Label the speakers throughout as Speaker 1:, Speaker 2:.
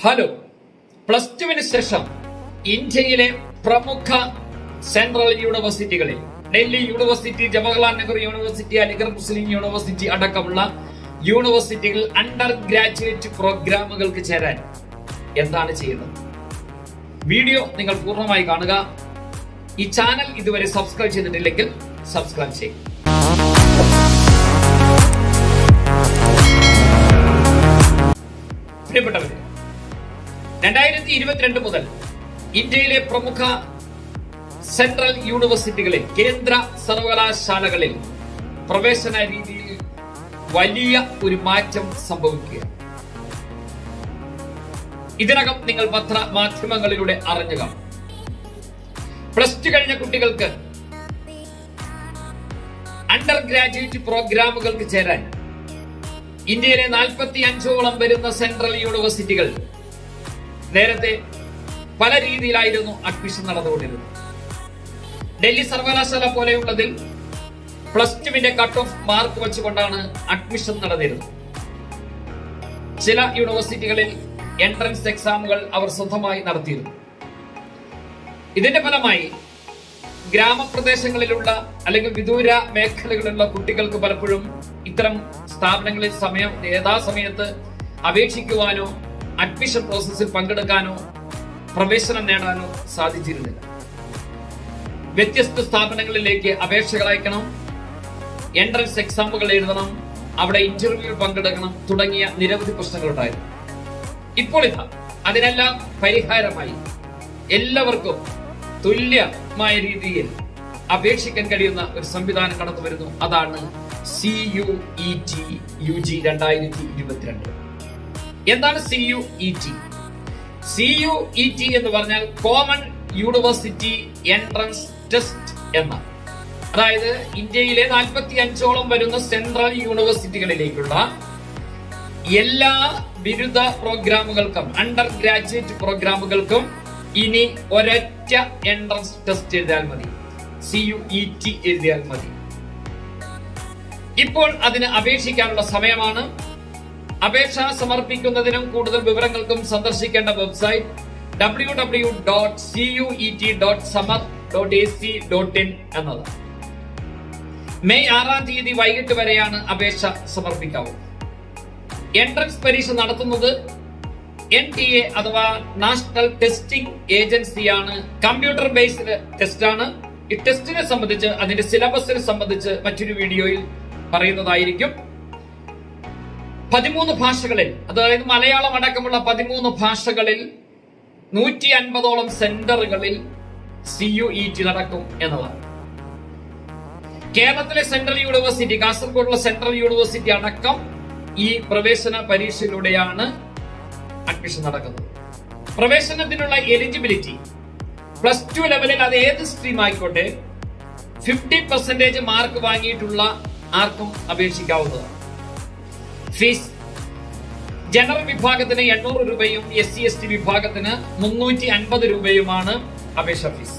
Speaker 1: Hello, +2 ശേഷം ഇന്ത്യയിലെ പ്രമുഖ സെൻട്രൽ യൂണിവേഴ്സിറ്റികളിൽ Delhi university, Jawaharlal Nehru university, Aligarh Muslim university അടക്കമുള്ള യൂണിവേഴ്സിറ്റികൾ അണ്ടർ ഗ്രാജുവേറ്റ് പ്രോഗ്രാമുകൾക്ക് ചേരാൻ എന്താണ് ചെയ്യുന്നത്? വീഡിയോ നിങ്ങൾ പൂർണ്ണമായി കാണുക. ഈ ചാനൽ ഇതുവരെ സബ്സ്ക്രൈബ് ചെയ്തിട്ടില്ലെങ്കിൽ സബ്സ്ക്രൈബ് ചെയ്യും. പ്രിയപ്പെട്ടവരെ, 2022 മുതൽ ഇന്ത്യയിലെ പ്രമുഖ സെൻട്രൽ യൂണിവേഴ്സിറ്റികളിൽ, കേന്ദ്ര സർവകലാശാലകളിൽ പ്രവേശന രീതിയിൽ വലിയ ഒരു മാറ്റം സംഭവിക്കുക. ഇതിനകം നിങ്ങൾ പത്രമാധ്യമങ്ങളിലൂടെ അറിഞ്ഞു കാണും. +2 കഴിഞ്ഞ കുട്ടികൾക്ക് അണ്ടർ ഗ്രാജുവേറ്റ് പ്രോഗ്രാമുകൾക്ക് ചേരാൻ ഇന്ത്യയിലെ 45ഓളം വരുന്ന സെൻട്രൽ യൂണിവേഴ്സിറ്റികൾ നേരത്തെ പല രീതിയിലായിരുന്നു അഡ്മിഷൻ നടന്നുകൊണ്ടിരുന്നത്. ഡൽഹി സർവകലാശാല പോലെയുള്ളതിൽ +2 കട്ട് ഓഫ് മാർക്ക് വെച്ചുകൊണ്ടാണ് അഡ്മിഷൻ നടന്നിരുന്നത്. ചില യൂണിവേഴ്സിറ്റികളിൽ എൻട്രൻസ് എക്സാമുകൾ അവർ സ്വന്തമായി നടത്തിയിരുന്നു. ഇതിന്റെ ഫലമായി ഗ്രാമപ്രദേശങ്ങളിലുള്ള അല്ലെങ്കിൽ വിദൂര മേഖലകളിലുള്ള കുട്ടികൾക്ക് പലപ്പോഴും ഇത്തരം സ്ഥാപനങ്ങളിൽ യഥാസമയത്ത് അപേക്ഷിക്കുവാനോ അഡ്മിഷൻ പ്രോസസ്സിൽ പങ്കെടുക്കാനോ പ്രവേശനം നേടാനോ സാധിച്ചിരുന്നില്ല. വ്യത്യസ്ത സ്ഥാപനങ്ങളിലേക്ക് അപേക്ഷകൾ അയക്കണം, എൻട്രൻസ് എക്സാമുകൾ എഴുതണം, അവിടെ ഇന്റർവ്യൂ പങ്കെടുക്കണം തുടങ്ങിയ നിരവധി പ്രശ്നങ്ങളുണ്ടായിരുന്നു. ഇപ്പോൾ ഇതാ അതിനെല്ലാം പരിഹാരമായി എല്ലാവർക്കും തുല്യമായ രീതിയിൽ അപേക്ഷിക്കാൻ കഴിയുന്ന ഒരു സംവിധാനം കടന്നു വരുന്നു. അതാണ് CUET-UG 2022. എന്താണ് CUET? CUET എന്ന് പറഞ്ഞാൽ കോമൺ യൂണിവേഴ്സിറ്റി എൻട്രൻസ് ടെസ്റ്റ് എന്നാണ്. അതായത് ഇന്ത്യയിലെ 45ഓളം വരുന്ന സെൻട്രൽ യൂണിവേഴ്സിറ്റികളിലേക്കുള്ള എല്ലാ ബിരുദ പ്രോഗ്രാമുകൾക്കും അണ്ടർ ഗ്രാജുവേറ്റ് പ്രോഗ്രാമുകൾക്കും ഇനി ഒരൊറ്റ എൻട്രൻസ് ടെസ്റ്റ് എഴുതിയാൽ മതി, CUET എഴുതിയാൽ മതി. ഇപ്പോൾ അതിന് അപേക്ഷിക്കാനുള്ള സമയമാണ്. അപേക്ഷ സമർപ്പിക്കുന്നതിനും കൂടുതൽ വിവരങ്ങൾക്കും സന്ദർശിക്കേണ്ട വെബ്സൈറ്റ് www.cuet.samar.ac.in എന്നത്. മെയ് 6-ാം തീയതി വൈകിട്ട് വരെയാണ് അപേക്ഷ സമർപ്പിക്കാവുന്നത്. എൻട്രൻസ് പരീക്ഷ നടത്തുന്നത് NTA അഥവാ നാഷണൽ ടെസ്റ്റിംഗ് ഏജൻസിയാണ്. കമ്പ്യൂട്ടർ ബേസ്ഡ് ടെസ്റ്റ് ആണ്. ഈ ടെസ്റ്റിനെ സംബന്ധിച്ച്, അതിന്റെ സിലബസിനെ സംബന്ധിച്ച് മറ്റൊരു വീഡിയോയിൽ പറയുന്നതായിരിക്കും. 13 ഭാഷകളിൽ, അതായത് മലയാളം അടക്കമുള്ള 13 ഭാഷകളിൽ 150ഓളം സെന്ററുകളിൽ CUET നടക്കും എന്നതാണ്. കേരളത്തിലെ സെൻട്രൽ യൂണിവേഴ്സിറ്റി, കാസർഗോഡുള്ള സെൻട്രൽ യൂണിവേഴ്സിറ്റി അടക്കം ഈ പ്രവേശന പരീക്ഷയിലൂടെയാണ് അഡ്മിഷൻ നടക്കുന്നത്. പ്രവേശനത്തിനുള്ള എലിജിബിലിറ്റി +2 ലെവലിൽ, അത് ഏത് സ്ട്രീം ആയിക്കോട്ടെ, 50% മാർക്ക് വാങ്ങിയിട്ടുള്ള ആർക്കും അപേക്ഷിക്കാവുന്നതാണ്. ഫീസ് ജനറൽ വിഭാഗത്തിന് 800 രൂപയും SC/ST വിഭാഗത്തിന് 350 രൂപയുമാണ് അപേക്ഷാ ഫീസ്.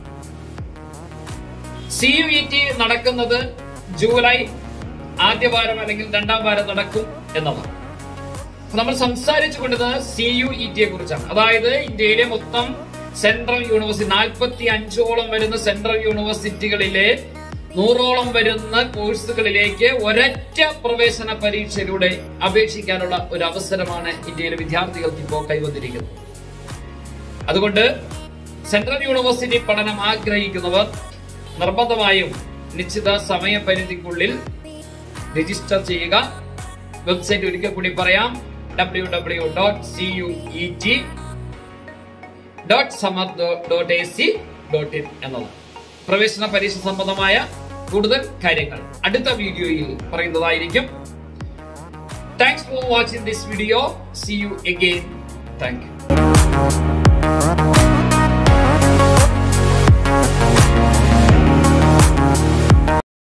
Speaker 1: CUET നടക്കുന്നത് ജൂലൈ ആദ്യവാരം അല്ലെങ്കിൽ 2ാം വാരം നടക്കും എന്നതാണ്. നമ്മൾ സംസാരിച്ചു കൊണ്ടിരുന്നത് CUET കുറിച്ചാണ്. അതായത് ഇന്ത്യയിലെ മൊത്തം സെൻട്രൽ യൂണിവേഴ്സിറ്റി 45ഓളം വരുന്ന സെൻട്രൽ യൂണിവേഴ്സിറ്റികളിലെ 100ഓളം വരുന്ന കോഴ്സുകളിലേക്ക് ഒരൊറ്റ പ്രവേശന പരീക്ഷയിലൂടെ അപേക്ഷിക്കാനുള്ള ഒരു അവസരമാണ് ഇന്ത്യയിലെ വിദ്യാർത്ഥികൾക്ക് ഇപ്പോൾ കൈവന്നിരിക്കുന്നത്. അതുകൊണ്ട് സെൻട്രൽ യൂണിവേഴ്സിറ്റി പഠനം ആഗ്രഹിക്കുന്നവർ നിർബന്ധമായും നിശ്ചിത സമയപരിധിക്കുള്ളിൽ രജിസ്റ്റർ ചെയ്യുക. വെബ്സൈറ്റ് ഒരിക്കൽ കൂടി പറയാം, www.cuet.samar.ac.in എന്നതാണ്. പ്രവേശന പരീക്ഷ സംബന്ധമായ കൂടുതൽ കാര്യങ്ങൾ അടുത്ത വീഡിയോയിൽ പറയുന്നതായിരിക്കും. Thanks for watching this video. See you again. Thank you.